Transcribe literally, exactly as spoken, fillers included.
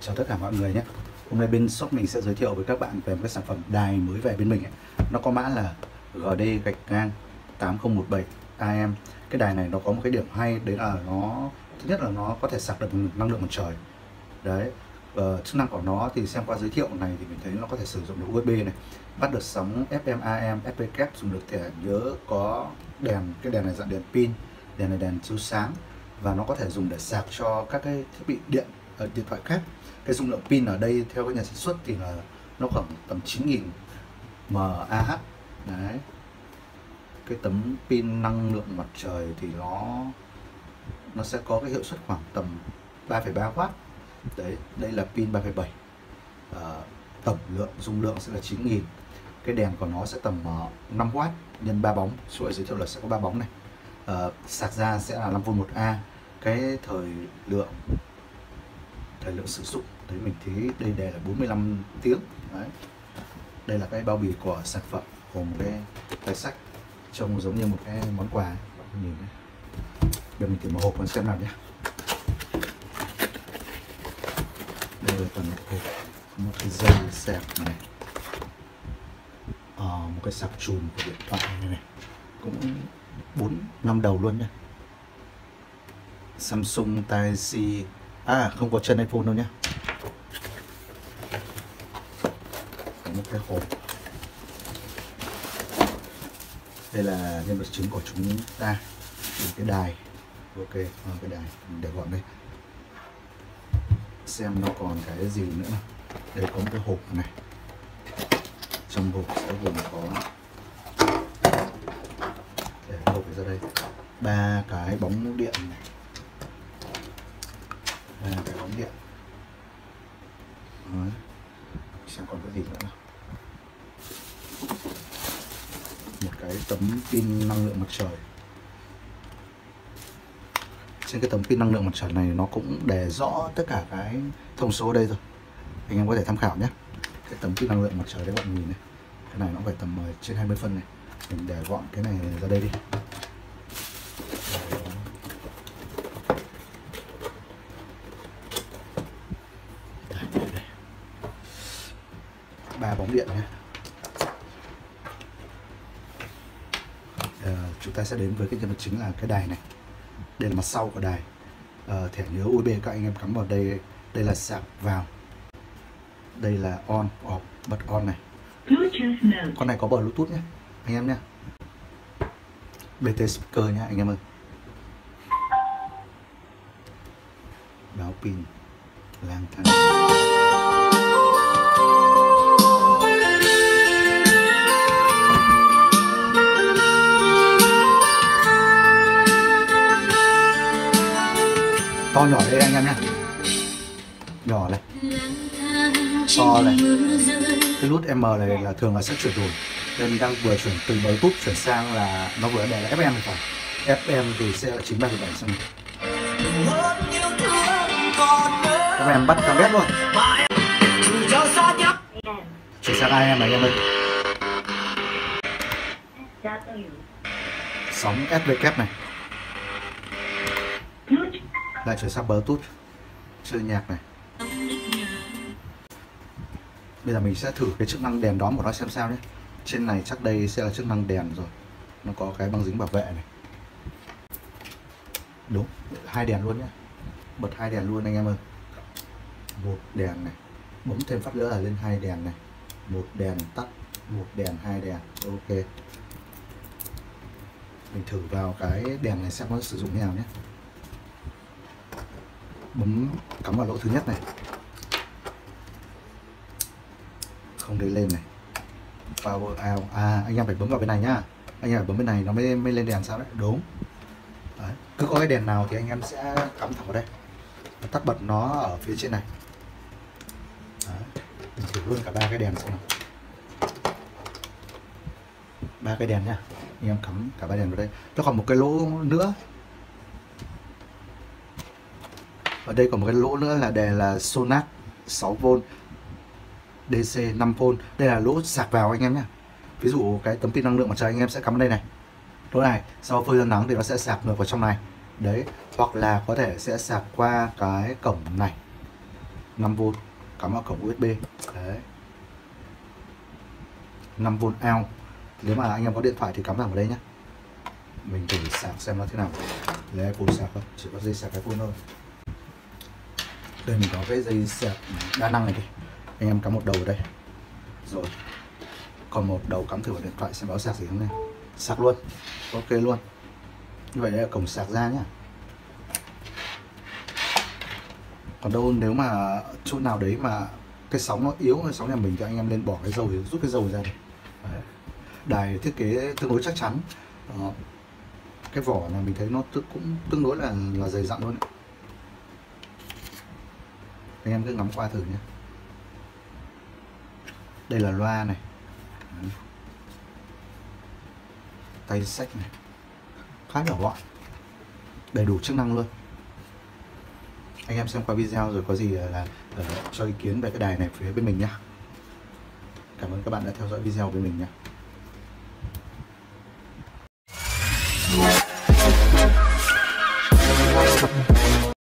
Chào tất cả mọi người nhé. Hôm nay bên shop mình sẽ giới thiệu với các bạn về một cái sản phẩm đài mới về bên mình ấy. Nó có mã là G D gạch ngang tám không một bảy A M. Cái đài này nó có một cái điểm hay, đấy là nó thứ nhất là nó có thể sạc được năng lượng mặt trời. Đấy. Ờ, chức năng của nó thì xem qua giới thiệu này thì mình thấy nó có thể sử dụng được U S B này, bắt được sóng F M A M, F P kép, dùng được thẻ nhớ, có đèn, cái đèn này dạng đèn pin, đèn này đèn chiếu sáng, và nó có thể dùng để sạc cho các cái thiết bị điện ở điện thoại khác. Cái dung lượng pin ở đây theo các nhà sản xuất thì là nó khoảng tầm chín nghìn mAh. Đấy. Cái tấm pin năng lượng mặt trời thì nó nó sẽ có cái hiệu suất khoảng tầm ba phẩy ba oát. Đấy, đây là pin ba phẩy bảy. À, tổng lượng dung lượng sẽ là chín nghìn. Cái đèn của nó sẽ tầm uh, năm oát nhân ba bóng. Số giới thiệu là sẽ có ba bóng này. À, sạc ra sẽ là năm vôn một A. Cái thời lượng thời lượng sử dụng thấy mình thấy đây đề là bốn mươi lăm tiếng. Đấy. Đây là cái bao bì của sản phẩm, gồm cái tay sách trông giống như một cái món quà. Nhìn này. Bây giờ mình thử mở hộp con xem nào nhé. Đây là toàn hộp, một cái dây sạc này, à, một cái sạc chùm của điện thoại này, này. Cũng bốn năm đầu luôn nhé. Samsung Type-C, à không có chân iPhone đâu nhé. Có một cái hộp. Đây là nhân vật chính của chúng ta, cái đài. Ok, à, cái đài để gọn đây. Xem nó còn cái gì nữa nào. Đây có một cái hộp này. Trong hộp sẽ gồm có, để hộp ra đây, ba cái bóng điện này. ba cái bóng điện. Đấy. Xem còn cái gì nữa nào. Một cái tấm pin năng lượng mặt trời. Trên cái tấm pin năng lượng mặt trời này nó cũng để rõ tất cả cái thông số ở đây rồi, anh em có thể tham khảo nhé. Cái tấm pin năng lượng mặt trời đấy bạn nhìn này, cái này nó phải tầm trên hai mươi phân này. Mình để gọn cái này ra đây đi. Ba bóng điện nhé. À, chúng ta sẽ đến với cái nhân vật chính là cái đài này. Đây là mặt sau của đài. À, thẻ nhớ U S B các anh em cắm vào đây. Đây là sạc vào. Đây là on, off, bật on này. Con này có bờ Bluetooth nhé anh em nhé. B T speaker nhé anh em ơi. Báo pin lang thang. To nhỏ đây anh em nhé. Nhỏ này, to này. Cái nút M này là thường là sẽ chuyển đổi. Nên đang vừa chuyển từ Bluetooth chuyển sang là nó vừa để là F M phải. F M thì sẽ là chín ba bảy xong. F M bắt cao đét luôn. Chuyển sang A M này anh em ơi. Sóng S V kép này. Lại chuyển sang Bluetooth, chơi nhạc này. Bây giờ mình sẽ thử cái chức năng đèn đóm của nó xem sao nhé. Trên này chắc đây sẽ là chức năng đèn rồi. Nó có cái băng dính bảo vệ này. Đúng, hai đèn luôn nhé. Bật hai đèn luôn anh em ơi. Một đèn này, bấm thêm phát nữa là lên hai đèn này. Một đèn tắt, một đèn, hai đèn. Ok. Mình thử vào cái đèn này xem nó sử dụng như nào nhé. Bấm cắm vào lỗ thứ nhất này, không để lên này. Power out. À anh em phải bấm vào bên này nhá. Anh em phải bấm bên này nó mới mới lên đèn sao đấy. Đúng. Đấy. Cứ có cái đèn nào thì anh em sẽ cắm thẳng vào đây. Và tắt bật nó ở phía trên này. Đấy. Mình thử luôn cả ba cái đèn xem nào. Ba cái đèn nhá. Anh em cắm cả ba đèn vào đây. Nó còn một cái lỗ nữa. Ở đây còn một cái lỗ nữa là đề là Sonac sáu vôn, D C năm vôn. Đây là lỗ sạc vào anh em nhé. Ví dụ cái tấm pin năng lượng mặt trời anh em sẽ cắm ở đây này. Lỗ này, sau phơi ra nắng thì nó sẽ sạc ngược vào trong này. Đấy, hoặc là có thể sẽ sạc qua cái cổng này. năm vôn cắm vào cổng u ét bê. Đấy, năm vôn out. Nếu mà anh em có điện thoại thì cắm vào đây nhé. Mình thử sạc xem nó thế nào. Lấy iPhone sạc thôi, chỉ có dây sạc iPhone thôi. Đây mình có cái dây sạc đa năng này đi, anh em cắm một đầu ở đây, rồi còn một đầu cắm thử vào điện thoại xem báo sạc gì không này. Sạc luôn, ok luôn. Như vậy là cổng sạc ra nhá. Còn đâu nếu mà chỗ nào đấy mà cái sóng nó yếu, cái sóng nhà mình thì anh em nên bỏ cái dầu, rút cái dầu ra này. Đấy. Đài thiết kế tương đối chắc chắn. Đó. Cái vỏ này mình thấy nó cũng tương đối là là dày dặn luôn. Anh em cứ ngắm qua thử nhé. Đây là loa này, tay xách này, khá nhỏ gọn, đầy đủ chức năng luôn. Anh em xem qua video rồi có gì là uh, cho ý kiến về cái đài này phía bên mình nhé. Cảm ơn các bạn đã theo dõi video với mình nhé.